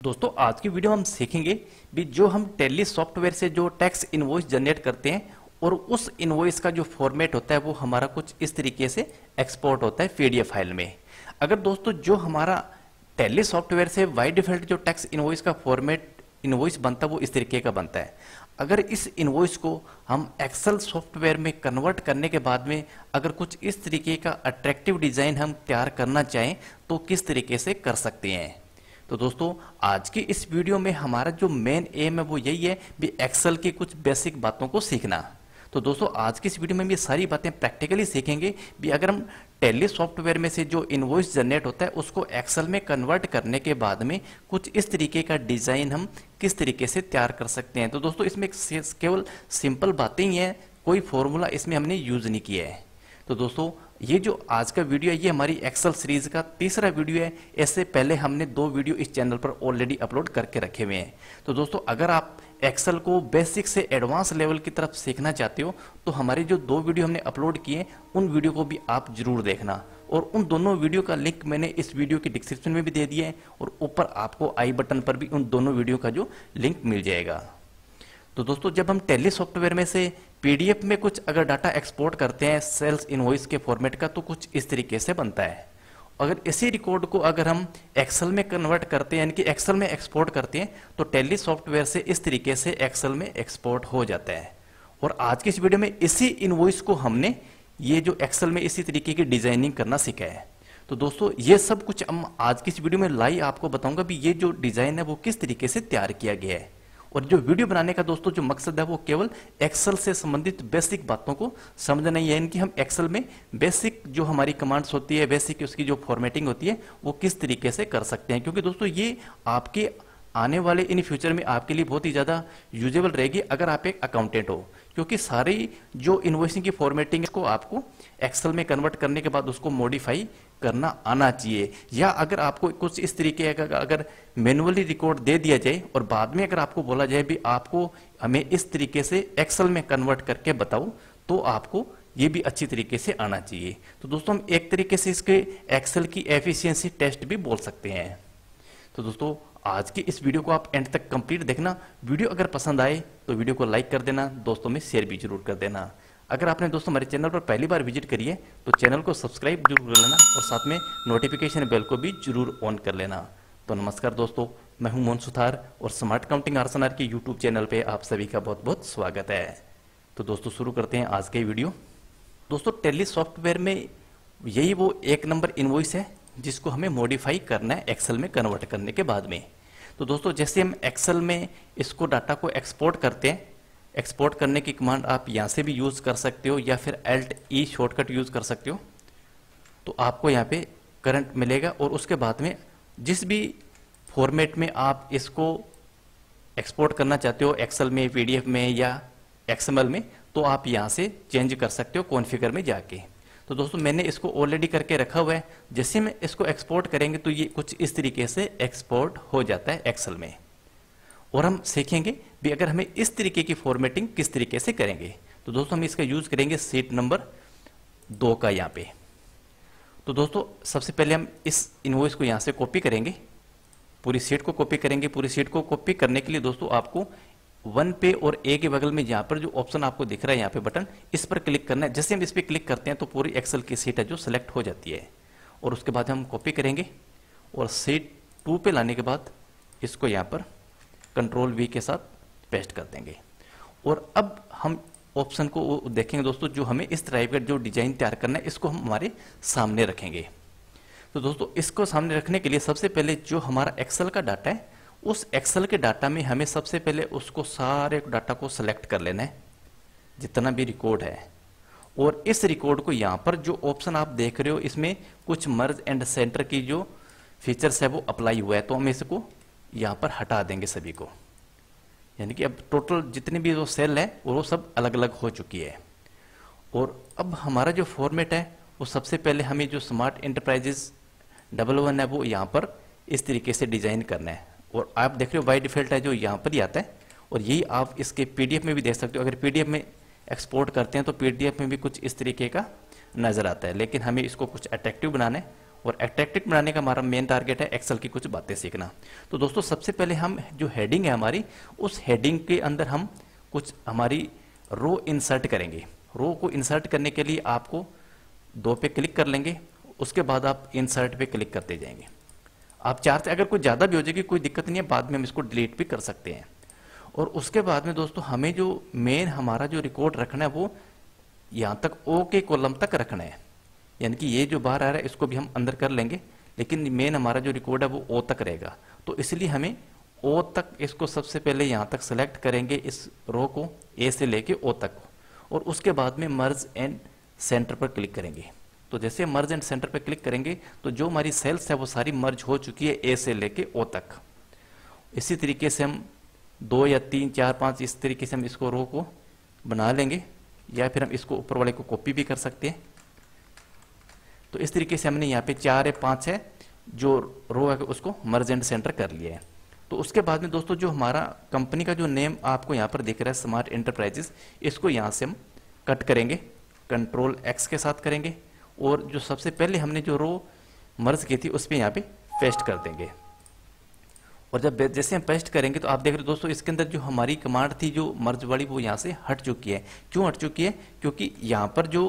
दोस्तों आज की वीडियो हम सीखेंगे भी जो हम टैली सॉफ्टवेयर से जो टैक्स इनवॉइस जनरेट करते हैं और उस इनवॉइस का जो फॉर्मेट होता है वो हमारा कुछ इस तरीके से एक्सपोर्ट होता है पीडीएफ फाइल में। अगर दोस्तों जो हमारा टैली सॉफ्टवेयर से बाय डिफॉल्ट जो टैक्स इनवॉइस का फॉर्मेट इनवॉइस बनता है वो इस तरीके का बनता है। अगर इस इनवॉइस को हम एक्सेल सॉफ्टवेयर में कन्वर्ट करने के बाद में अगर कुछ इस तरीके का अट्रैक्टिव डिजाइन हम तैयार करना चाहें तो किस तरीके से कर सकते हैं। तो दोस्तों आज की इस वीडियो में हमारा जो मेन एम है वो यही है भी एक्सेल की कुछ बेसिक बातों को सीखना। तो दोस्तों आज की इस वीडियो में भी सारी बातें प्रैक्टिकली सीखेंगे भी अगर हम टैली सॉफ्टवेयर में से जो इनवॉइस जनरेट होता है उसको एक्सेल में कन्वर्ट करने के बाद में कुछ इस तरीके का डिजाइन हम किस तरीके से तैयार कर सकते हैं। तो दोस्तों इसमें केवल सिंपल बातें ही हैं, कोई फॉर्मूला इसमें हमने यूज नहीं किया है। तो दोस्तों ये जो आज का वीडियो है ये हमारी एक्सेल सीरीज का तीसरा वीडियो है। इससे पहले हमने 2 वीडियो इस चैनल पर ऑलरेडी अपलोड करके रखे हुए हैं। तो दोस्तों अगर आप एक्सेल को बेसिक से एडवांस लेवल की तरफ सीखना चाहते हो तो हमारे जो 2 वीडियो हमने अपलोड किए उन वीडियो को भी आप जरूर देखना और उन दोनों वीडियो का लिंक मैंने इस वीडियो की डिस्क्रिप्शन में भी दे दिया है और ऊपर आपको आई बटन पर भी उन दोनों वीडियो का जो लिंक मिल जाएगा। तो दोस्तों जब हम टैली सॉफ्टवेयर में से पीडीएफ में कुछ अगर डाटा एक्सपोर्ट करते हैं सेल्स इनवॉइस के फॉर्मेट का तो कुछ इस तरीके से बनता है। अगर इसी रिकॉर्ड को अगर हम एक्सेल में कन्वर्ट करते हैं यानी कि एक्सेल में एक्सपोर्ट करते हैं तो टैली सॉफ्टवेयर से इस तरीके से एक्सेल में एक्सपोर्ट हो जाता है। और आज की इस वीडियो में इसी इनवॉइस को हमने ये जो एक्सेल में इसी तरीके की डिजाइनिंग करना सीखा है। तो दोस्तों ये सब कुछ हम आज की इस वीडियो में लाइव आपको बताऊंगा भी ये जो डिजाइन है वो किस तरीके से तैयार किया गया है। और जो वीडियो बनाने का दोस्तों जो मकसद है वो केवल एक्सेल से संबंधित बेसिक बातों को समझना ही है। इनकी हम एक्सेल में बेसिक जो हमारी कमांड्स होती है बेसिक उसकी जो फॉर्मेटिंग होती है वो किस तरीके से कर सकते हैं, क्योंकि दोस्तों ये आपके आने वाले इन फ्यूचर में आपके लिए बहुत ही ज़्यादा यूजेबल रहेगी अगर आप एक अकाउंटेंट हो, क्योंकि सारी जो इनवॉइसिंग की फॉर्मेटिंग को आपको एक्सेल में कन्वर्ट करने के बाद उसको मॉडिफाई करना आना चाहिए। या अगर आपको कुछ इस तरीके का अगर मैनुअली रिकॉर्ड दे दिया जाए और बाद में अगर आपको बोला जाए भी आपको हमें इस तरीके से एक्सेल में कन्वर्ट करके बताओ तो आपको ये भी अच्छी तरीके से आना चाहिए। तो दोस्तों हम एक तरीके से इसके एक्सेल की एफिशिएंसी टेस्ट भी बोल सकते हैं। तो दोस्तों आज की इस वीडियो को आप एंड तक कंप्लीट देखना। वीडियो अगर पसंद आए तो वीडियो को लाइक कर देना, दोस्तों में शेयर भी जरूर कर देना। अगर आपने दोस्तों हमारे चैनल पर पहली बार विजिट करी है तो चैनल को सब्सक्राइब जरूर कर लेना और साथ में नोटिफिकेशन बेल को भी जरूर ऑन कर लेना। तो नमस्कार दोस्तों, मैं हूं मोहन सुथार और स्मार्ट अकाउंटिंग आरएसएनआर के यूट्यूब चैनल पे आप सभी का बहुत बहुत स्वागत है। तो दोस्तों शुरू करते हैं आज के वीडियो। दोस्तों टैली सॉफ्टवेयर में यही वो 1 नंबर इनवॉइस है जिसको हमें मॉडिफाई करना है एक्सेल में कन्वर्ट करने के बाद में। तो दोस्तों जैसे हम एक्सेल में इसको डाटा को एक्सपोर्ट करते हैं, एक्सपोर्ट करने की कमांड आप यहाँ से भी यूज कर सकते हो या फिर Alt E शॉर्टकट यूज कर सकते हो। तो आपको यहाँ पे करंट मिलेगा और उसके बाद में जिस भी फॉर्मेट में आप इसको एक्सपोर्ट करना चाहते हो एक्सेल में, पीडीएफ में या एक्सएमएल में, तो आप यहाँ से चेंज कर सकते हो कॉन्फ़िगर में जाके। तो दोस्तों मैंने इसको ऑलरेडी करके रखा हुआ है। जैसे में इसको एक्सपोर्ट करेंगे तो ये कुछ इस तरीके से एक्सपोर्ट हो जाता है एक्सेल में। और हम सीखेंगे भी अगर हमें इस तरीके की फॉर्मेटिंग किस तरीके से करेंगे। तो दोस्तों हम इसका यूज करेंगे सीट नंबर 2 का यहाँ पे। तो दोस्तों सबसे पहले हम इस इनवॉइस को यहाँ से कॉपी करेंगे, पूरी सीट को कॉपी करेंगे। पूरी सीट को कॉपी करने के लिए दोस्तों आपको 1 पे और ए के बगल में यहाँ पर जो ऑप्शन आपको दिख रहा है यहाँ पे बटन, इस पर क्लिक करना है। जैसे हम इस पर क्लिक करते हैं तो पूरी एक्सेल की सीट है जो सिलेक्ट हो जाती है और उसके बाद हम कॉपी करेंगे और सीट 2 पे लाने के बाद इसको यहाँ पर कंट्रोल V के साथ पेस्ट कर देंगे। और अब हम ऑप्शन को देखेंगे दोस्तों जो हमें इस तरह का जो डिजाइन तैयार करना है इसको हम हमारे सामने रखेंगे। तो दोस्तों इसको सामने रखने के लिए सबसे पहले जो हमारा एक्सेल का डाटा है उस एक्सेल के डाटा में हमें सबसे पहले उसको सारे डाटा को सिलेक्ट कर लेना है जितना भी रिकॉर्ड है। और इस रिकॉर्ड को यहाँ पर जो ऑप्शन आप देख रहे हो इसमें कुछ मर्ज एंड सेंटर की जो फीचर्स है वो अप्लाई हुआ है, तो हम इसको यहाँ पर हटा देंगे सभी को। यानी कि अब टोटल जितनी भी वो सेल है वो सब अलग अलग हो चुकी है। और अब हमारा जो फॉर्मेट है वो सबसे पहले हमें जो स्मार्ट एंटरप्राइजेस 11 है वो यहाँ पर इस तरीके से डिजाइन करना है। और आप देख रहे हो बाय डिफॉल्ट है जो यहाँ पर ही आता है और यही आप इसके पीडीएफ में भी देख सकते हो। अगर पीडीएफ में एक्सपोर्ट करते हैं तो पीडीएफ में भी कुछ इस तरीके का नजर आता है, लेकिन हमें इसको कुछ अट्रैक्टिव बनाना है और अट्रैक्टिव बनाने का हमारा मेन टारगेट है एक्सेल की कुछ बातें सीखना। तो दोस्तों सबसे पहले हम जो हेडिंग है हमारी, उस हेडिंग के अंदर हम कुछ हमारी रो इंसर्ट करेंगे। रो को इंसर्ट करने के लिए आपको 2 पे क्लिक कर लेंगे, उसके बाद आप इंसर्ट पे क्लिक करते जाएंगे। आप चाहते अगर कोई ज़्यादा भी हो जाएगी कोई दिक्कत नहीं है, बाद में हम इसको डिलीट भी कर सकते हैं। और उसके बाद में दोस्तों हमें जो मेन हमारा जो रिकॉर्ड रखना है वो यहाँ तक ओ के कॉलम तक रखना है, यानी कि ये जो बाहर आ रहा है इसको भी हम अंदर कर लेंगे, लेकिन मेन हमारा जो रिकॉर्ड है वो ओ तक रहेगा। तो इसलिए हमें ओ तक इसको सबसे पहले यहाँ तक सेलेक्ट करेंगे, इस रो को ए से लेके ओ तक, और उसके बाद में मर्ज एंड सेंटर पर क्लिक करेंगे। तो जैसे मर्ज एंड सेंटर पर क्लिक करेंगे तो जो हमारी सेल्स है वो सारी मर्ज हो चुकी है ए से लेके ओ तक। इसी तरीके से हम 2 या 3 4 5 इस तरीके से हम इसको रो को बना लेंगे, या फिर हम इसको ऊपर वाले को कॉपी भी कर सकते हैं। तो इस तरीके से हमने यहाँ पे 4 या 5 है जो रो है उसको मर्ज एंड सेंटर कर लिया है। तो उसके बाद में दोस्तों जो हमारा कंपनी का जो नेम आपको यहाँ पर दिख रहा है स्मार्ट एंटरप्राइजेस, इसको यहाँ से हम कट करेंगे, कंट्रोल एक्स के साथ करेंगे, और जो सबसे पहले हमने जो रो मर्ज की थी उस पर यहाँ पे पेस्ट कर देंगे। और जब जैसे हम पेस्ट करेंगे तो आप देख रहे हो दोस्तों इसके अंदर जो हमारी कमांड थी जो मर्ज वाली वो यहाँ से हट चुकी है। क्यों हट चुकी है? क्योंकि यहाँ पर जो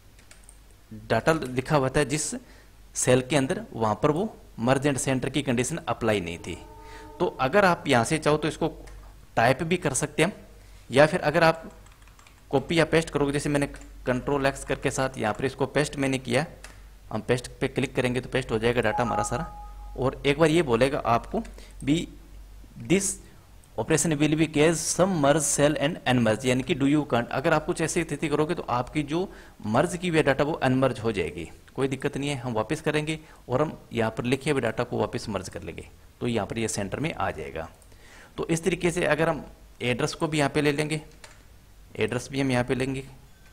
डाटा लिखा हुआ था जिस सेल के अंदर, वहाँ पर वो मर्ज एंड सेंटर की कंडीशन अप्लाई नहीं थी। तो अगर आप यहाँ से चाहो तो इसको टाइप भी कर सकते हैं हम, या फिर अगर आप कॉपी या पेस्ट करोगे, जैसे मैंने कंट्रोल एक्स करके साथ यहाँ पर इसको पेस्ट मैंने किया, हम पेस्ट पे क्लिक करेंगे तो पेस्ट हो जाएगा डाटा हमारा सारा। और एक बार ये बोलेगा आपको be this operation will be cause some merge cell and unmerge, यानी कि डू यू कांट। अगर आप कुछ ऐसी स्थिति करोगे तो आपकी जो मर्ज की हुई डाटा वो अनमर्ज हो जाएगी, कोई दिक्कत नहीं है, हम वापस करेंगे और हम यहाँ पर लिखे हुए डाटा को वापस मर्ज कर लेंगे, तो यहाँ पर ये सेंटर में आ जाएगा। तो इस तरीके से अगर हम एड्रेस को भी यहाँ पे ले लेंगे, एड्रेस भी हम यहाँ पे लेंगे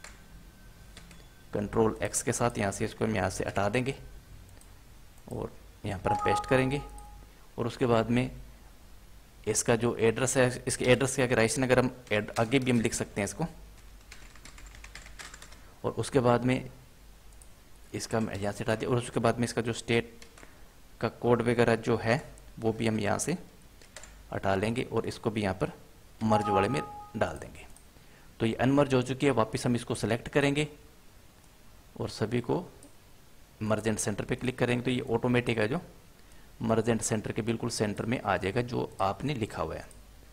कंट्रोल एक्स के साथ, यहाँ से इसको हम यहाँ से हटा देंगे और यहाँ पर हम पेस्ट करेंगे। और उसके बाद में इसका जो एड्रेस है, इसके एड्रेस के अगर राइसन अगर हम आगे भी हम लिख सकते हैं इसको, और उसके बाद में इसका यहाँ से हटा दिया, और उसके बाद में इसका जो स्टेट का कोड वगैरह जो है वो भी हम यहाँ से हटा लेंगे और इसको भी यहाँ पर मर्ज वाले में डाल देंगे। तो ये अनमर्ज हो चुकी है, वापस हम इसको सेलेक्ट करेंगे और सभी को मर्ज एंड सेंटर पे क्लिक करेंगे तो ये ऑटोमेटिक है जो मर्ज एंड सेंटर के बिल्कुल सेंटर में आ जाएगा जो आपने लिखा हुआ है।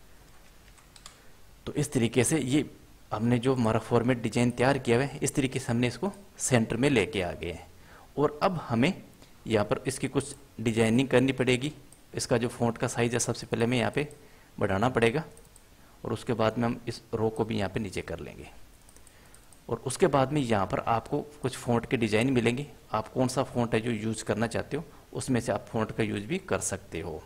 तो इस तरीके से ये हमने जो हमारा फॉर्मेट डिजाइन तैयार किया हुआ है इस तरीके से हमने इसको सेंटर में लेके आ गए हैं। और अब हमें यहाँ पर इसकी कुछ डिजाइनिंग करनी पड़ेगी। इसका जो फॉन्ट का साइज है सबसे पहले हमें यहाँ पे बढ़ाना पड़ेगा, और उसके बाद में हम इस रो को भी यहाँ पे नीचे कर लेंगे। और उसके बाद में यहाँ पर आपको कुछ फ़ॉन्ट के डिज़ाइन मिलेंगे, आप कौन सा फ़ॉन्ट है जो यूज़ करना चाहते हो उसमें से आप फ़ॉन्ट का यूज़ भी कर सकते हो।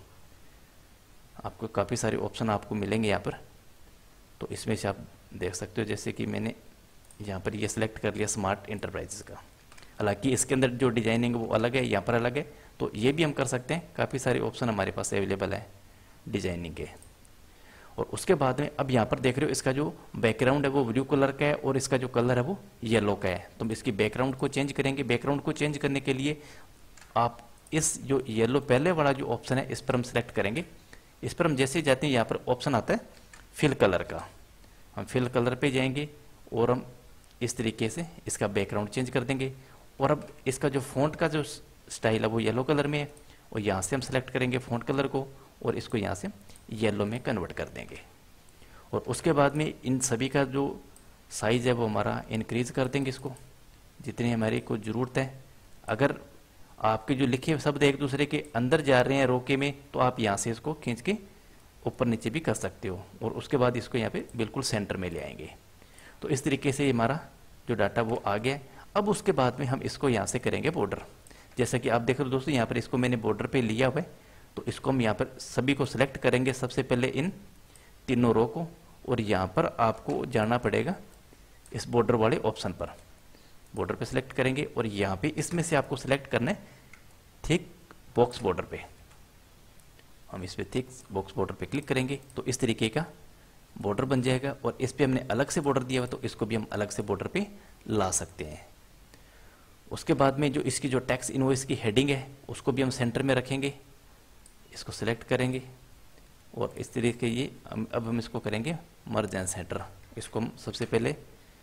आपको काफ़ी सारे ऑप्शन आपको मिलेंगे यहाँ पर, तो इसमें से आप देख सकते हो। जैसे कि मैंने यहाँ पर ये सिलेक्ट कर लिया स्मार्ट एंटरप्राइजेस का, हालांकि इसके अंदर जो डिज़ाइनिंग वो अलग है, यहाँ पर अलग है, तो ये भी हम कर सकते हैं। काफ़ी सारे ऑप्शन हमारे पास अवेलेबल है डिज़ाइनिंग के। और उसके बाद में अब यहाँ पर देख रहे हो इसका जो बैकग्राउंड है वो ब्लू कलर का है और इसका जो कलर है वो येलो का है। तो हम इसकी बैकग्राउंड को चेंज करेंगे। बैकग्राउंड को चेंज करने के लिए आप इस जो येलो पहले वाला जो ऑप्शन है इस पर हम सिलेक्ट करेंगे। इस पर हम जैसे ही जाते हैं यहाँ पर ऑप्शन आता है फिल कलर का, हम फिल कलर पे जाएंगे और हम इस तरीके से इसका बैकग्राउंड चेंज कर देंगे। और अब इसका जो फ़ॉन्ट का जो स्टाइल है वो येलो कलर में है, और यहाँ से हम सेलेक्ट करेंगे फ़ॉन्ट कलर को और इसको यहाँ से येलो में कन्वर्ट कर देंगे। और उसके बाद में इन सभी का जो साइज़ है वो हमारा इंक्रीज़ कर देंगे, इसको जितनी हमारी को ज़रूरत है। अगर आपके जो लिखे शब्द एक दूसरे के अंदर जा रहे हैं रोके में, तो आप यहाँ से इसको खींच के ऊपर नीचे भी कर सकते हो, और उसके बाद इसको यहाँ पे बिल्कुल सेंटर में ले आएंगे। तो इस तरीके से हमारा जो डाटा वो आ गया। अब उसके बाद में हम इसको यहाँ से करेंगे बॉर्डर। जैसा कि आप देख रहे हो दोस्तों, यहाँ पर इसको मैंने बॉर्डर पे लिया हुआ है, तो इसको हम यहाँ पर सभी को सिलेक्ट करेंगे, सबसे पहले इन तीनों रो को, और यहाँ पर आपको जाना पड़ेगा इस बॉर्डर वाले ऑप्शन पर। बॉर्डर पे सिलेक्ट करेंगे और यहाँ पे इसमें से आपको सिलेक्ट करना है थिक बॉक्स बॉर्डर पे। हम इस पे थिक बॉक्स बॉर्डर पे क्लिक करेंगे तो इस तरीके का बॉर्डर बन जाएगा। और इस पे हमने अलग से बॉर्डर दिया हुआ, तो इसको भी हम अलग से बॉर्डर पे ला सकते हैं। उसके बाद में जो इसकी जो टैक्स इनवॉइस की हेडिंग है उसको भी हम सेंटर में रखेंगे, इसको सिलेक्ट करेंगे और इस तरीके ये अब हम इसको करेंगे मर्ज एंड सेंटर। इसको हम सबसे पहले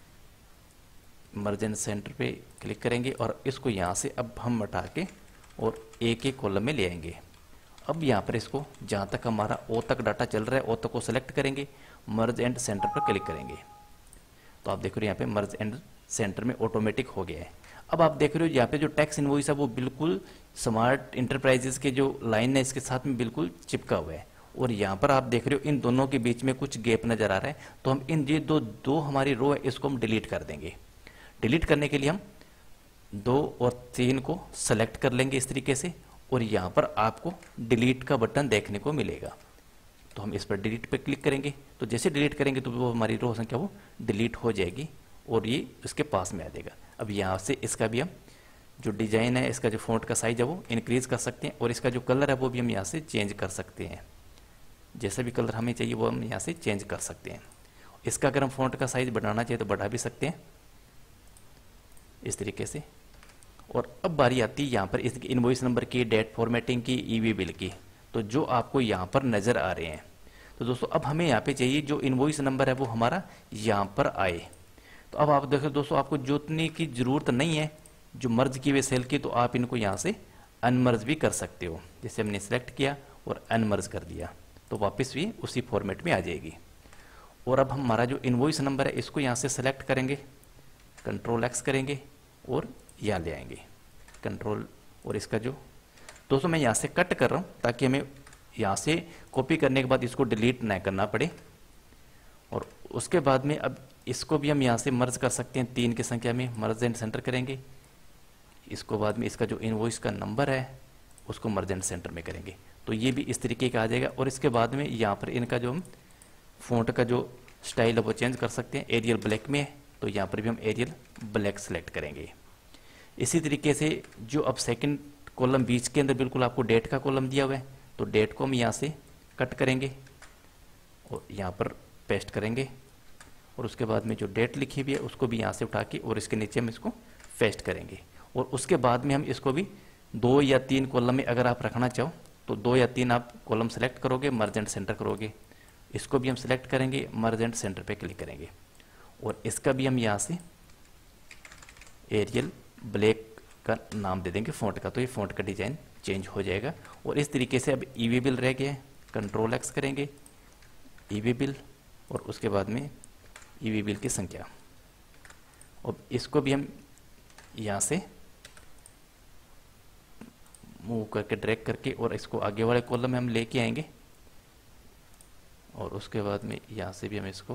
मर्ज एंड सेंटर पे क्लिक करेंगे और इसको यहाँ से अब हम हटा के और एक एक कॉलम में ले आएंगे। अब यहाँ पर इसको जहाँ तक हमारा ओ तक डाटा चल रहा है ओ तक को सिलेक्ट करेंगे, मर्ज एंड सेंटर पर क्लिक करेंगे तो आप देख रहे हो यहाँ पे मर्ज एंड सेंटर में ऑटोमेटिक हो गया है। अब आप देख रहे हो यहाँ पे जो टैक्स इनवॉइस है वो बिल्कुल स्मार्ट इंटरप्राइजेस के जो लाइन है इसके साथ में बिल्कुल चिपका हुआ है और यहाँ पर आप देख रहे हो इन दोनों के बीच में कुछ गैप नजर आ रहा है। तो हम इन ये दो हमारी रो है इसको हम डिलीट कर देंगे। डिलीट करने के लिए हम 2 और 3 को सेलेक्ट कर लेंगे इस तरीके से और यहाँ पर आपको डिलीट का बटन देखने को मिलेगा। तो हम इस पर डिलीट पे क्लिक करेंगे तो जैसे डिलीट करेंगे तो वो हमारी रो संख्या वो डिलीट हो जाएगी और ये इसके पास में आ जाएगा। अब यहाँ से इसका भी हम जो डिजाइन है इसका जो फॉन्ट का साइज है वो इंक्रीज कर सकते हैं और इसका जो कलर है वो भी हम यहाँ से चेंज कर सकते हैं। जैसा भी कलर हमें चाहिए वो हम यहाँ से चेंज कर सकते हैं। इसका अगर हम फॉन्ट का साइज बढ़ाना चाहिए तो बढ़ा भी सकते हैं इस तरीके से। और अब बारी आती है यहाँ पर इस इनवॉइस नंबर की, डेट फॉर्मेटिंग की, ईवी बिल की, तो जो आपको यहाँ पर नजर आ रहे हैं। तो दोस्तों अब हमें यहाँ पे चाहिए जो इनवॉइस नंबर है वो हमारा यहाँ पर आए। तो अब आप देखो दोस्तों आपको जोतने की जरूरत नहीं है जो मर्ज की हुए सेल की, तो आप इनको यहाँ से अनमर्ज भी कर सकते हो। जैसे हमने सेलेक्ट किया और अनमर्ज कर दिया तो वापस भी उसी फॉर्मेट में आ जाएगी। और अब हमारा जो इनवॉइस नंबर है इसको यहाँ से सेलेक्ट करेंगे, कंट्रोल एक्स करेंगे और यहाँ ले आएंगे कंट्रोल। और इसका जो दोस्तों मैं यहाँ से कट कर रहा हूँ ताकि हमें यहाँ से कॉपी करने के बाद इसको डिलीट ना करना पड़े। और उसके बाद में अब इसको भी हम यहाँ से मर्ज कर सकते हैं 3 की संख्या में, मर्ज एंड सेंटर करेंगे। इसको बाद में इसका जो इनवॉइस का नंबर है उसको मर्ज एंड सेंटर में करेंगे तो ये भी इस तरीके का आ जाएगा। और इसके बाद में यहाँ पर इनका जो हम फॉन्ट का जो स्टाइल है वो चेंज कर सकते हैं। एरियल ब्लैक में है तो यहाँ पर भी हम एरियल ब्लैक सेलेक्ट करेंगे। इसी तरीके से जो अब सेकंड कॉलम बीच के अंदर बिल्कुल आपको डेट का कॉलम दिया हुआ है तो डेट को हम यहाँ से कट करेंगे और यहाँ पर पेस्ट करेंगे। और उसके बाद में जो डेट लिखी हुई है उसको भी यहाँ से उठा के और इसके नीचे हम इसको पेस्ट करेंगे। और उसके बाद में हम इसको भी 2 या 3 कॉलम में अगर आप रखना चाहो तो 2 या 3 आप कॉलम सेलेक्ट करोगे, मर्ज एंड सेंटर करोगे। इसको भी हम सेलेक्ट करेंगे, मर्ज एंड सेंटर पे क्लिक करेंगे और इसका भी हम यहाँ से एरियल ब्लैक का नाम दे देंगे फॉन्ट का, तो ये फॉन्ट का डिजाइन चेंज हो जाएगा। और इस तरीके से अब ईवी बिल रह गया है, कंट्रोल एक्स करेंगे ईवी बिल और उसके बाद में ईवी बिल की संख्या। और इसको भी हम यहाँ से मूव करके ड्रैग करके और इसको आगे वाले कॉलम में हम लेके आएंगे। और उसके बाद में यहाँ से भी हम इसको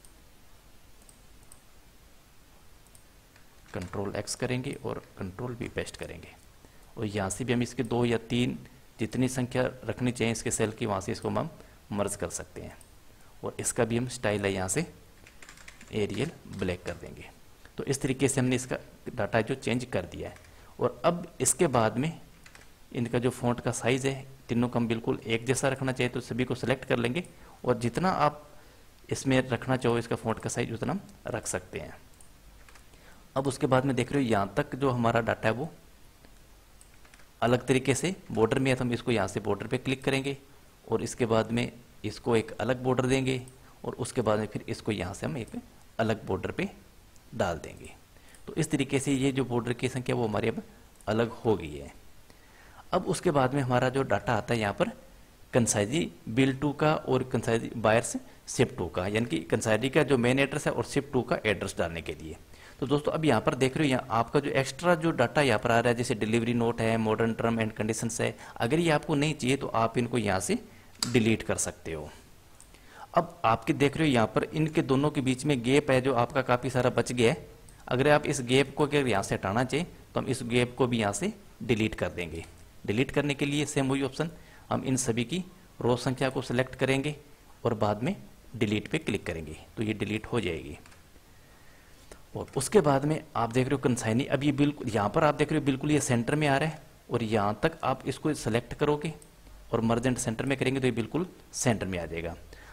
कंट्रोल एक्स करेंगे और कंट्रोल भी पेस्ट करेंगे। और यहाँ से भी हम इसके 2 या 3 जितनी संख्या रखनी चाहिए इसके सेल की वहाँ से इसको हम मर्ज कर सकते हैं। और इसका भी हम स्टाइल है यहाँ से एरियल ब्लैक कर देंगे। तो इस तरीके से हमने इसका डाटा जो चेंज कर दिया है। और अब इसके बाद में इनका जो फॉन्ट का साइज़ है तीनों का हम बिल्कुल एक जैसा रखना चाहिए तो सभी को सिलेक्ट कर लेंगे और जितना आप इसमें रखना चाहो इसका फॉन्ट का साइज उतना हम रख सकते हैं। अब उसके बाद में देख रहे हो यहाँ तक जो हमारा डाटा है वो अलग तरीके से बॉर्डर में है तो हम इसको यहाँ से बॉर्डर पे क्लिक करेंगे और इसके बाद में इसको एक अलग बॉर्डर देंगे और उसके बाद में फिर इसको यहाँ से हम एक अलग बॉर्डर पे डाल देंगे। तो इस तरीके से ये जो बॉर्डर की संख्या वो हमारी अब अलग हो गई है। अब उसके बाद में हमारा जो डाटा आता है यहाँ पर कंसाइजी बिल 2 का और कंसाइजी बायर्स शिप 2 का, यानी कि कंसाइजी का जो मेन एड्रेस है और शिप 2 का एड्रेस डालने के लिए। तो दोस्तों अब यहाँ पर देख रहे हो यहाँ आपका जो एक्स्ट्रा जो डाटा यहाँ पर आ रहा है जैसे डिलीवरी नोट है, मॉडर्न टर्म एंड कंडीशंस है, अगर ये आपको नहीं चाहिए तो आप इनको यहाँ से डिलीट कर सकते हो। अब आपके देख रहे हो यहाँ पर इनके दोनों के बीच में गैप है जो आपका काफ़ी सारा बच गया है। अगर आप इस गैप को अगर यहाँ से हटाना चाहिए तो हम इस गैप को भी यहाँ से डिलीट कर देंगे। डिलीट करने के लिए सेम वही ऑप्शन, हम इन सभी की रो संख्या को सिलेक्ट करेंगे और बाद में डिलीट पे क्लिक करेंगे तो ये डिलीट हो जाएगी। और उसके बाद में आप देख रहे हो कंसाइनी, अब ये बिल्कुल यहाँ पर आप देख रहे हो बिल्कुल ये सेंटर में आ रहा है और यहाँ तक आप इसको सेलेक्ट करोगे और मर्ज एंड सेंटर में करेंगे तो ये बिल्कुल सेंटर में आ जाएगा।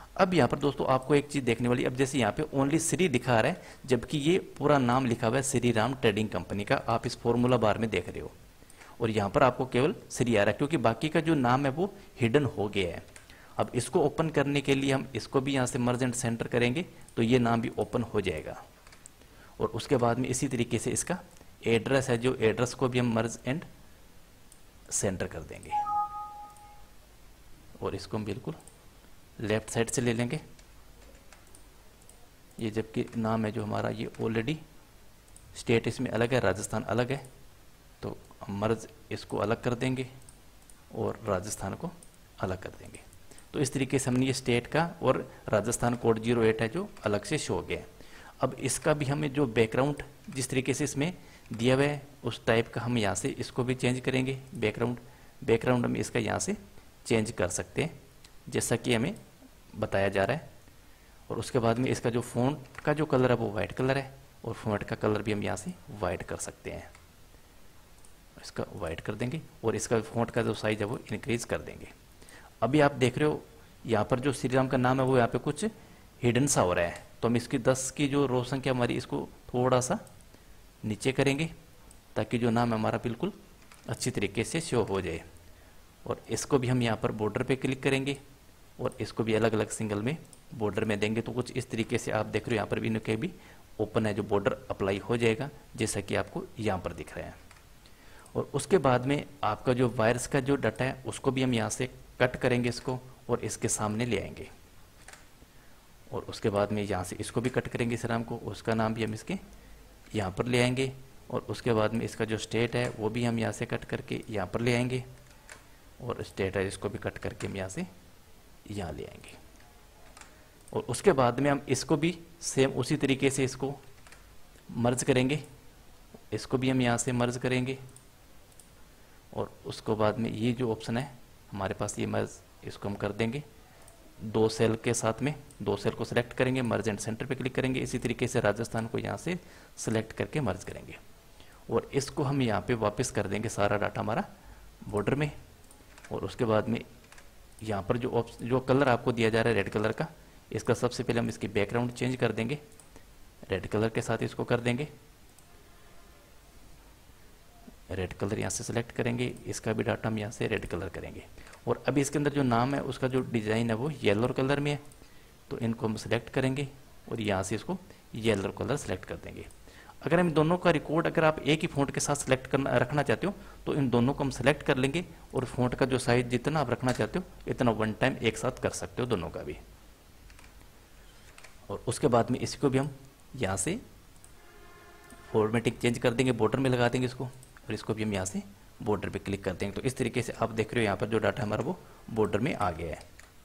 अब यहाँ पर दोस्तों आपको एक चीज देखने वाली, अब जैसे यहाँ पे ओनली श्री दिखा रहा है जबकि ये पूरा नाम लिखा हुआ है श्री राम ट्रेडिंग कंपनी का, आप इस फॉर्मूला बार में देख रहे हो, और यहाँ पर आपको केवल श्री आ रहा है क्योंकि बाकी का जो नाम है वो हिडन हो गया है। अब इसको ओपन करने के लिए हम इसको भी यहाँ से मर्ज एंड सेंटर करेंगे तो ये नाम भी ओपन हो जाएगा। और उसके बाद में इसी तरीके से इसका एड्रेस है, जो एड्रेस को भी हम मर्ज एंड सेंटर कर देंगे और इसको हम बिल्कुल लेफ्ट साइड से ले लेंगे। ये जबकि नाम है जो हमारा ये ऑलरेडी स्टेट इसमें अलग है, राजस्थान अलग है, तो हम मर्ज इसको अलग कर देंगे और राजस्थान को अलग कर देंगे। तो इस तरीके से हमने ये स्टेट का और राजस्थान कोड 08 है जो अलग से शो हो गया है। अब इसका भी हमें जो बैकग्राउंड जिस तरीके से इसमें दिया हुआ है उस टाइप का हम यहाँ से इसको भी चेंज करेंगे। बैकग्राउंड हम इसका यहाँ से चेंज कर सकते हैं जैसा कि हमें बताया जा रहा है। और उसके बाद में इसका जो फ़ॉन्ट का जो कलर है वो वाइट कलर है और फ़ॉन्ट का कलर भी हम यहाँ से वाइट कर सकते हैं, इसका वाइट कर देंगे और इसका फ़ॉन्ट का जो साइज है वो इंक्रीज कर देंगे। अभी आप देख रहे हो यहाँ पर जो श्री राम का नाम है वो यहाँ पे कुछ हिडन सा हो रहा है, तो हम इसकी 10 की जो रो संख्या हमारी इसको थोड़ा सा नीचे करेंगे ताकि जो नाम है हमारा बिल्कुल अच्छी तरीके से शो हो जाए। और इसको भी हम यहाँ पर बॉर्डर पे क्लिक करेंगे और इसको भी अलग अलग सिंगल में बॉर्डर में देंगे, तो कुछ इस तरीके से आप देख रहे हो यहाँ पर भी इनके भी ओपन है जो बॉर्डर अप्लाई हो जाएगा जैसा कि आपको यहाँ पर दिख रहा है। और उसके बाद में आपका जो वायर्स का जो डाटा है उसको भी हम यहाँ से कट करेंगे इसको और इसके सामने ले आएंगे। और उसके बाद में यहाँ से इसको भी कट करेंगे इस राम को, उसका नाम भी हम इसके यहाँ पर ले आएंगे। और उसके बाद में इसका जो स्टेट है वो भी हम यहाँ से कट करके यहाँ पर ले आएंगे और स्टेट है इसको भी कट करके हम यहाँ से यहाँ ले आएंगे। और उसके बाद में हम इसको भी सेम उसी तरीके से इसको मर्ज करेंगे, इसको भी हम यहाँ से मर्ज करेंगे। और उसके बाद में ये जो ऑप्शन है हमारे पास ये मर्ज, इसको हम कर देंगे 2 सेल के साथ में, 2 सेल को सिलेक्ट करेंगे, मर्ज एंड सेंटर पे क्लिक करेंगे। इसी तरीके से राजस्थान को यहाँ से सिलेक्ट करके मर्ज करेंगे और इसको हम यहाँ पे वापस कर देंगे सारा डाटा हमारा बॉर्डर में। और उसके बाद में यहाँ पर जो कलर आपको दिया जा रहा है रेड कलर का, इसका सबसे पहले हम इसकी बैकग्राउंड चेंज कर देंगे, रेड कलर के साथ इसको कर देंगे। रेड कलर यहाँ से सिलेक्ट करेंगे, इसका भी डाटा हम यहाँ से रेड कलर करेंगे। और अभी इसके अंदर जो नाम है उसका जो डिज़ाइन है वो येलो कलर में है, तो इनको हम सिलेक्ट करेंगे और यहाँ से इसको येलो कलर सेलेक्ट कर देंगे। अगर हम दोनों का रिकॉर्ड अगर आप एक ही फ़ॉन्ट के साथ सेलेक्ट करना रखना चाहते हो तो इन दोनों को हम सेलेक्ट कर लेंगे और फ़ॉन्ट का जो साइज जितना आप रखना चाहते हो इतना वन टाइम एक साथ कर सकते हो दोनों का भी। और उसके बाद में इसको भी हम यहाँ से फॉर्मेटिंग चेंज कर देंगे, बॉर्डर में लगा देंगे इसको और इसको भी हम यहाँ से बॉर्डर पे क्लिक कर देंगे। तो इस तरीके से आप देख रहे हो यहाँ पर जो डाटा हमारा वो बॉर्डर में आ गया है।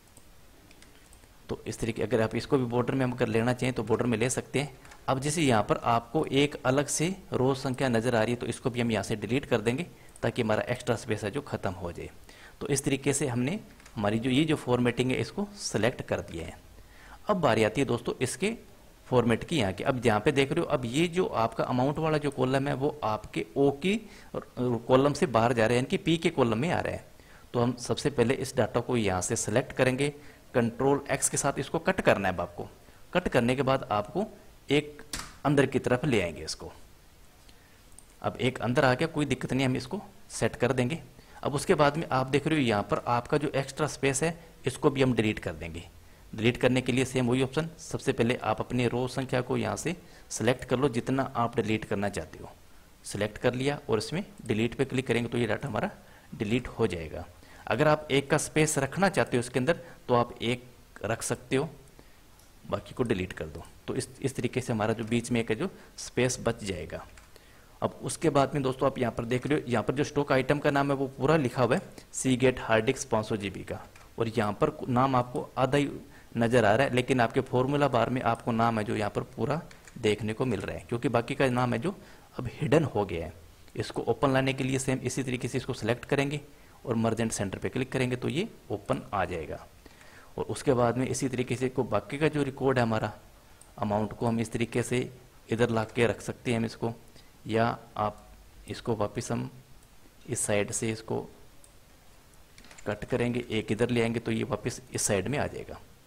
तो इस तरीके अगर आप इसको भी बॉर्डर में हम अगर लेना चाहें तो बॉर्डर में ले सकते हैं। अब जैसे यहाँ पर आपको एक अलग से रो संख्या नज़र आ रही है तो इसको भी हम यहाँ से डिलीट कर देंगे ताकि हमारा एक्स्ट्रा स्पेस है जो ख़त्म हो जाए। तो इस तरीके से हमने हमारी जो ये जो फॉर्मेटिंग है इसको सेलेक्ट कर दिया है। अब बारी आती है दोस्तों इसके फॉर्मेट की यहाँ की। अब यहाँ पे देख रहे हो अब ये जो आपका अमाउंट वाला जो कॉलम है वो आपके ओ की कॉलम से बाहर जा रहा है, यानी कि पी के कॉलम में आ रहा है। तो हम सबसे पहले इस डाटा को यहाँ से सेलेक्ट करेंगे, कंट्रोल एक्स के साथ इसको कट करना है। अब आपको कट करने के बाद आपको एक अंदर की तरफ ले आएंगे इसको। अब एक अंदर आ गया, कोई दिक्कत नहीं, हम इसको सेट कर देंगे। अब उसके बाद में आप देख रहे हो यहाँ पर आपका जो एक्स्ट्रा स्पेस है इसको भी हम डिलीट कर देंगे। डिलीट करने के लिए सेम वही ऑप्शन, सबसे पहले आप अपनी रो संख्या को यहाँ से सेलेक्ट कर लो जितना आप डिलीट करना चाहते हो, सिलेक्ट कर लिया और इसमें डिलीट पे क्लिक करेंगे तो ये डाटा हमारा डिलीट हो जाएगा। अगर आप एक का स्पेस रखना चाहते हो इसके अंदर तो आप एक रख सकते हो, बाकी को डिलीट कर दो। तो इस तरीके से हमारा जो बीच में एक है जो स्पेस बच जाएगा। अब उसके बाद में दोस्तों आप यहाँ पर देख रहे हो यहाँ पर जो स्टॉक आइटम का नाम है वो पूरा लिखा हुआ है सीगेट हार्ड डिस्क 500 GB का, और यहाँ पर नाम आपको आधा ही नजर आ रहा है, लेकिन आपके फॉर्मूला बार में आपको नाम है जो यहाँ पर पूरा देखने को मिल रहा है, क्योंकि बाकी का नाम है जो अब हिडन हो गया है। इसको ओपन लाने के लिए सेम इसी तरीके से इसको सिलेक्ट करेंगे और मर्ज एंड सेंटर पे क्लिक करेंगे तो ये ओपन आ जाएगा। और उसके बाद में इसी तरीके से को बाकी का जो रिकॉर्ड है हमारा अमाउंट को हम इस तरीके से इधर ला के रख सकते हैं हम इसको, या आप इसको वापस हम इस साइड से इसको कट करेंगे, एक इधर ले आएंगे तो ये वापस इस साइड में आ जाएगा।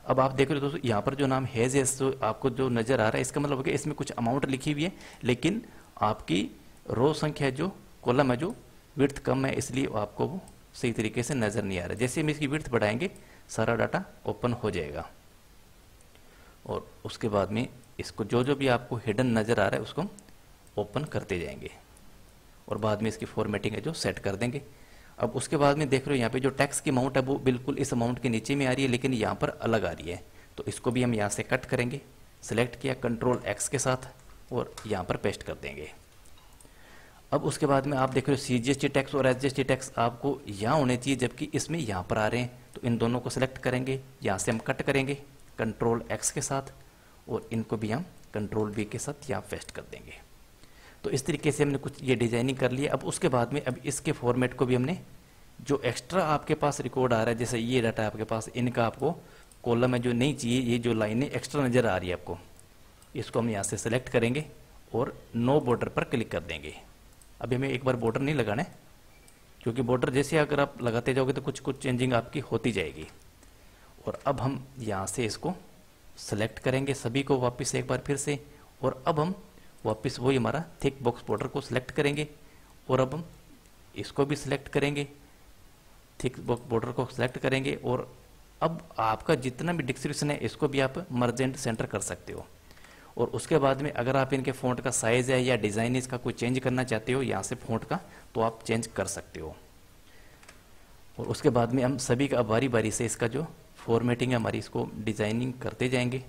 अब आप देख रहे हो दोस्तों, यहाँ पर जो नाम हैज जो आपको जो नजर आ रहा है, इसका मतलब है इसमें कुछ अमाउंट लिखी हुई है, लेकिन आपकी रो संख्या जो कॉलम है जो विड्थ कम है, इसलिए आपको वो सही तरीके से नजर नहीं आ रहा है। जैसे हम इसकी विड्थ बढ़ाएंगे सारा डाटा ओपन हो जाएगा, और उसके बाद में इसको जो जो भी आपको हिडन नजर आ रहा है उसको ओपन करते जाएंगे, और बाद में इसकी फॉर्मेटिंग है जो सेट कर देंगे। अब उसके बाद में देख रहे हो यहाँ पे जो टैक्स की अमाउंट है वो बिल्कुल इस अमाउंट के नीचे में आ रही है, लेकिन यहाँ पर अलग आ रही है, तो इसको भी हम यहाँ से कट करेंगे। सिलेक्ट किया कंट्रोल एक्स के साथ और यहाँ पर पेस्ट कर देंगे। अब उसके बाद में आप देख रहे हो CGST टैक्स और SGST टैक्स आपको यहाँ होने चाहिए, जबकि इसमें यहाँ पर आ रहे हैं, तो इन दोनों को सिलेक्ट करेंगे, यहाँ से हम कट करेंगे कंट्रोल एक्स के साथ, और इनको भी हम कंट्रोल V के साथ यहाँ पेस्ट कर देंगे। तो इस तरीके से हमने कुछ ये डिजाइनिंग कर लिया। अब उसके बाद में अब इसके फॉर्मेट को भी हमने, जो एक्स्ट्रा आपके पास रिकॉर्ड आ रहा है, जैसे ये डाटा आपके पास, इनका आपको कॉलम है जो नहीं चाहिए, ये जो लाइनें एक्स्ट्रा नज़र आ रही है आपको, इसको हम यहाँ से सेलेक्ट करेंगे और नो बॉर्डर पर क्लिक कर देंगे। अभी हमें एक बार बॉर्डर नहीं लगाना है, क्योंकि बॉर्डर जैसे अगर आप लगाते जाओगे तो कुछ कुछ चेंजिंग आपकी होती जाएगी। और अब हम यहाँ से इसको सेलेक्ट करेंगे सभी को वापस एक बार फिर से, और अब हम वापस वही हमारा थिक बॉक्स बॉर्डर को सिलेक्ट करेंगे, और अब हम इसको भी सिलेक्ट करेंगे, थिक बॉक्स बॉर्डर को सिलेक्ट करेंगे, और अब आपका जितना भी डिस्क्रिप्शन है इसको भी आप मर्ज एंड सेंटर कर सकते हो। और उसके बाद में अगर आप इनके फ़ॉन्ट का साइज़ है या डिज़ाइन इसका कोई चेंज करना चाहते हो यहाँ से फ़ॉन्ट का, तो आप चेंज कर सकते हो। और उसके बाद में हम सभी का बारी बारी से इसका जो फॉर्मेटिंग है हमारी, इसको डिज़ाइनिंग करते जाएंगे।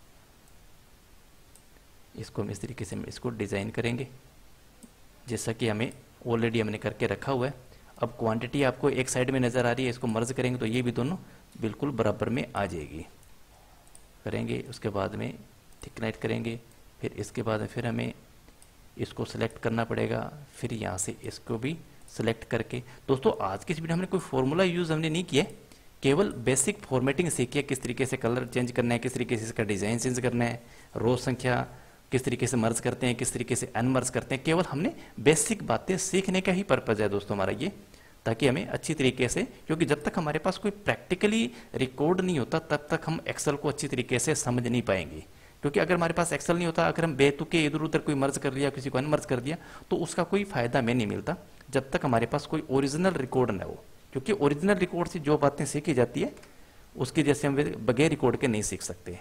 इसको हम इस तरीके से इसको डिज़ाइन करेंगे जैसा कि हमें ऑलरेडी हमने करके रखा हुआ है। अब क्वांटिटी आपको एक साइड में नज़र आ रही है, इसको मर्ज करेंगे तो ये भी दोनों बिल्कुल बराबर में आ जाएगी। करेंगे उसके बाद में थिकनेट करेंगे, फिर इसके बाद फिर हमें इसको सिलेक्ट करना पड़ेगा, फिर यहाँ से इसको भी सिलेक्ट करके। दोस्तों आज की इस वीडियो हमने कोई फॉर्मूला यूज़ हमने नहीं किया, केवल बेसिक फॉर्मेटिंग सीखी है, किस तरीके से कलर चेंज करना है, किस तरीके से इसका डिज़ाइन चेंज करना है, रो संख्या किस तरीके से मर्ज करते हैं, किस तरीके से अनमर्ज करते हैं। केवल हमने बेसिक बातें सीखने का ही पर्पज़ है दोस्तों हमारा ये, ताकि हमें अच्छी तरीके से, क्योंकि जब तक हमारे पास कोई प्रैक्टिकली रिकॉर्ड नहीं होता तब तक हम एक्सेल को अच्छी तरीके से समझ नहीं पाएंगे। क्योंकि अगर हमारे पास एक्सेल नहीं होता, अगर हम बेतुके इधर उधर कोई मर्ज कर लिया, किसी को अनमर्ज कर दिया, तो उसका कोई फायदा हमें नहीं मिलता जब तक हमारे पास कोई ओरिजिनल रिकॉर्ड न हो। क्योंकि ओरिजिनल रिकॉर्ड से जो बातें सीखी जाती है उसकी जैसे हम बगैर रिकॉर्ड के नहीं सीख सकते।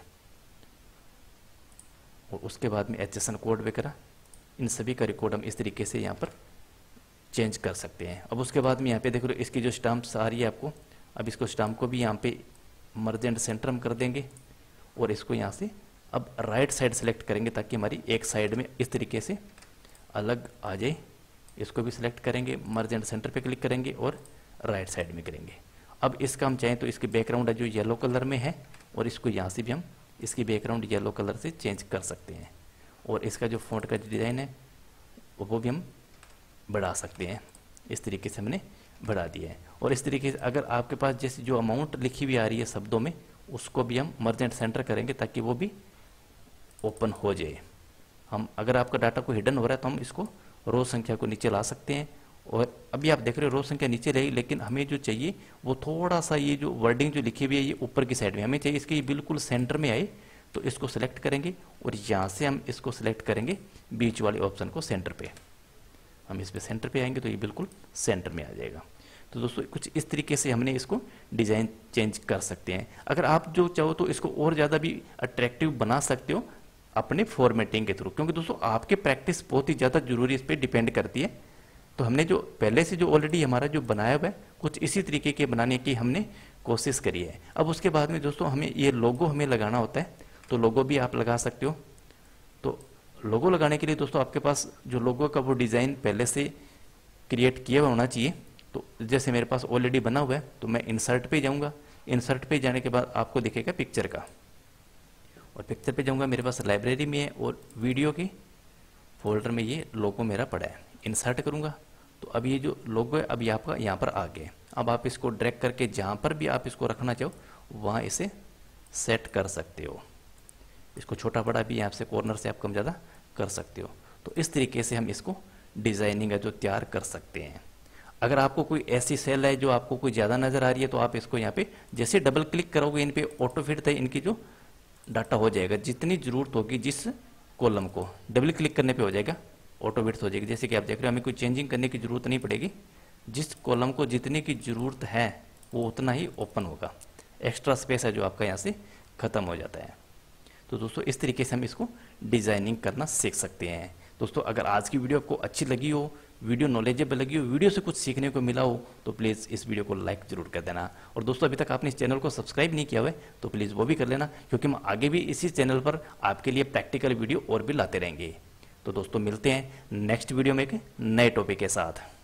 और उसके बाद में एचएसएन कोड वगैरह इन सभी का रिकॉर्ड हम इस तरीके से यहाँ पर चेंज कर सकते हैं। अब उसके बाद में यहाँ पे देखो इसकी जो स्टाम्प्स आ रही है आपको, अब इसको स्टाम्प को भी यहाँ पे मर्ज एंड सेंटर हम कर देंगे, और इसको यहाँ से अब राइट साइड सेलेक्ट करेंगे ताकि हमारी एक साइड में इस तरीके से अलग आ जाए। इसको भी सिलेक्ट करेंगे, मर्ज एंड सेंटर पे क्लिक करेंगे और राइट साइड में करेंगे। अब इसका हम चाहें तो इसकी बैकग्राउंड है जो येलो कलर में है, और इसको यहाँ से भी हम इसकी बैकग्राउंड येलो कलर से चेंज कर सकते हैं, और इसका जो फॉन्ट का डिज़ाइन है वो भी हम बढ़ा सकते हैं। इस तरीके से हमने बढ़ा दिया है। और इस तरीके से अगर आपके पास जैसे जो अमाउंट लिखी हुई आ रही है शब्दों में, उसको भी हम मर्ज एंड सेंटर करेंगे ताकि वो भी ओपन हो जाए। हम अगर आपका डाटा को हिडन हो रहा है तो हम इसको रो संख्या को नीचे ला सकते हैं, और अभी आप देख रहे हो रो संख्या नीचे रहेगी, लेकिन हमें जो चाहिए वो थोड़ा सा ये जो वर्डिंग जो लिखी हुई है ये ऊपर की साइड में हमें चाहिए, इसके बिल्कुल सेंटर में आए। तो इसको सिलेक्ट करेंगे और यहाँ से हम इसको सिलेक्ट करेंगे बीच वाले ऑप्शन को सेंटर पे, हम इस पे सेंटर पे आएंगे तो ये बिल्कुल सेंटर में आ जाएगा। तो दोस्तों कुछ इस तरीके से हमने इसको डिज़ाइन चेंज कर सकते हैं। अगर आप जो चाहो तो इसको और ज़्यादा भी अट्रैक्टिव बना सकते हो अपने फॉर्मेटिंग के थ्रू, क्योंकि दोस्तों आपके प्रैक्टिस बहुत ही ज़्यादा जरूरी इस पर डिपेंड करती है। तो हमने जो पहले से जो ऑलरेडी हमारा जो बनाया हुआ है कुछ इसी तरीके के बनाने की हमने कोशिश करी है। अब उसके बाद में दोस्तों हमें ये लोगो हमें लगाना होता है, तो लोगो भी आप लगा सकते हो। तो लोगो लगाने के लिए दोस्तों आपके पास जो लोगो का वो डिज़ाइन पहले से क्रिएट किया हुआ होना चाहिए। तो जैसे मेरे पास ऑलरेडी बना हुआ है तो मैं इंसर्ट पे जाऊंगा, इंसर्ट पे जाने के बाद आपको दिखेगा पिक्चर का, और पिक्चर पे जाऊंगा, मेरे पास लाइब्रेरी में है और वीडियो के फोल्डर में ये लोगो मेरा पड़ा है। इंसर्ट करूंगा तो अब ये जो लोगो है अभी आपका यहाँ पर आ गया। अब आप इसको ड्रैग करके जहाँ पर भी आप इसको रखना चाहो वहाँ इसे सेट कर सकते हो। इसको छोटा बड़ा भी यहाँ से कॉर्नर से आप कम ज़्यादा कर सकते हो। तो इस तरीके से हम इसको डिज़ाइनिंग है जो तैयार कर सकते हैं। अगर आपको कोई ऐसी सेल है जो आपको कोई ज़्यादा नज़र आ रही है तो आप इसको यहाँ पे जैसे डबल क्लिक करोगे इन पे ऑटो फिट इनकी जो डाटा हो जाएगा, जितनी ज़रूरत होगी जिस कॉलम को डबल क्लिक करने पे हो जाएगा, ऑटो फिट हो जाएगी। जैसे कि आप देख रहे हो हमें कोई चेंजिंग करने की ज़रूरत नहीं पड़ेगी, जिस कॉलम को जितने की ज़रूरत है वो उतना ही ओपन होगा, एक्स्ट्रा स्पेस है जो आपका यहाँ से ख़त्म हो जाता है। तो दोस्तों इस तरीके से हम इसको डिज़ाइनिंग करना सीख सकते हैं। दोस्तों अगर आज की वीडियो आपको अच्छी लगी हो, वीडियो नॉलेजेबल लगी हो, वीडियो से कुछ सीखने को मिला हो तो प्लीज़ इस वीडियो को लाइक जरूर कर देना। और दोस्तों अभी तक आपने इस चैनल को सब्सक्राइब नहीं किया हुआ है तो प्लीज़ वो भी कर लेना, क्योंकि हम आगे भी इसी चैनल पर आपके लिए प्रैक्टिकल वीडियो और भी लाते रहेंगे। तो दोस्तों मिलते हैं नेक्स्ट वीडियो में एक नए टॉपिक के साथ।